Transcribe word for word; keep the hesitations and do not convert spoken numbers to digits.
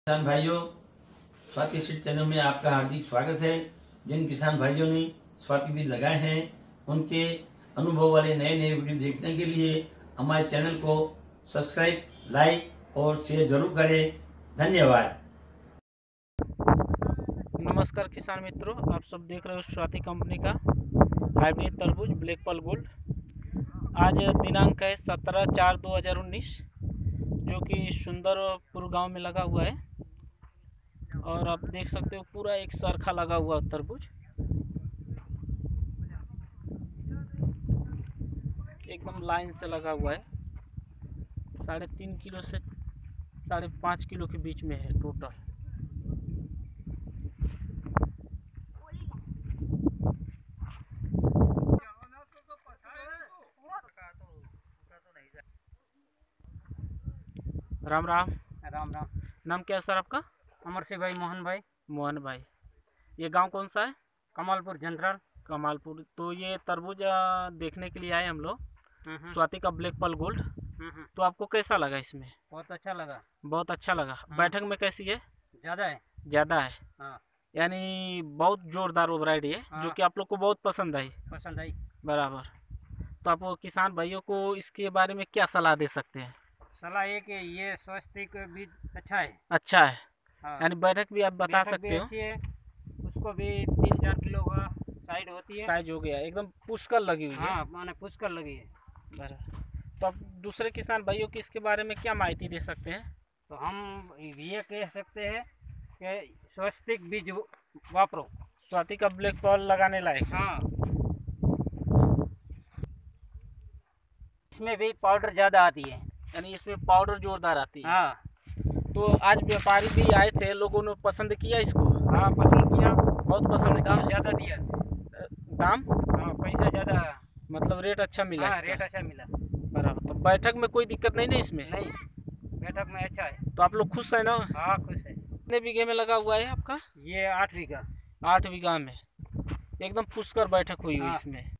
किसान भाइयों, Swati seed channel में आपका हार्दिक स्वागत है। जिन किसान भाइयों ने स्वाति बीज लगाए हैं उनके अनुभव वाले नए नए वीडियो देखने के लिए हमारे चैनल को सब्सक्राइब, लाइक और शेयर जरूर करें। धन्यवाद। नमस्कार किसान मित्रों, आप सब देख रहे हो स्वाति कंपनी का हाइब्रिड तरबूज ब्लैक पर्ल गोल्ड। आज दिनांक है सत्रह चार दो हजार उन्नीस, जो कि सुंदरपुर गांव में लगा हुआ है। और आप देख सकते हो पूरा एक सरखा लगा हुआ तरबूज, एकदम लाइन से लगा हुआ है। साढ़े तीन किलो से साढ़े पाँच किलो के बीच में है टोटल। राम राम। राम राम। नाम क्या है सर आपका? अमर सिंह भाई, मोहन भाई। मोहन भाई। ये गांव कौन सा है? कमालपुर जनरल। कमालपुर। तो ये तरबूज देखने के लिए आए हम लोग, स्वाति का ब्लैक पर्ल गोल्ड। तो आपको कैसा लगा इसमें? बहुत अच्छा लगा। बहुत अच्छा लगा। बैठक में कैसी है? ज्यादा है। ज्यादा है। हाँ। यानी बहुत जोरदार वैरायटी है। हाँ। जो कि आप लोग को बहुत पसंद आई। पसंद आई बराबर। तो आप किसान भाइयों को इसके बारे में क्या सलाह दे सकते हैं? सलाह ये कि ये स्वस्तिक बीज अच्छा है। अच्छा है। हाँ। यानी बैठक भी आप बता सकते हो। अच्छी है। उसको भी तीन चार किलो का साइज होती है। साइज हो गया, एकदम पुष्कर लगी हुई है। हाँ, माने पुष्कर लगी है। बराबर। तो आप दूसरे किसान भाइयों की इसके बारे में क्या माहिती दे सकते हैं? तो हम ये कह सकते हैं कि स्वस्तिक बीज वापरो। स्वाति का ब्लैक पर्ल लगाने लायक। हाँ। इसमें भी पाउडर ज़्यादा आती है, यानी इसमें पाउडर जोरदार आती है। हाँ। तो आज व्यापारी भी आए थे, लोगों ने पसंद किया इसको। हाँ, पसंद किया। बहुत पसंद। दाम ज़्यादा दिया। दाम? हाँ, पैसा ज़्यादा। मतलब रेट अच्छा मिला? हाँ, रेट अच्छा मिला। बराबर। तो बैठक में कोई दिक्कत नहीं ना इसमें? नहीं, बैठक में अच्छा है। तो आप लोग खुश है ना? हाँ, खुश है। कितने बीघे में लगा हुआ है आपका? ये आठ बीघा। आठ बीघा में एकदम पुष्कर बैठक हुई हुई हाँ। इसमें।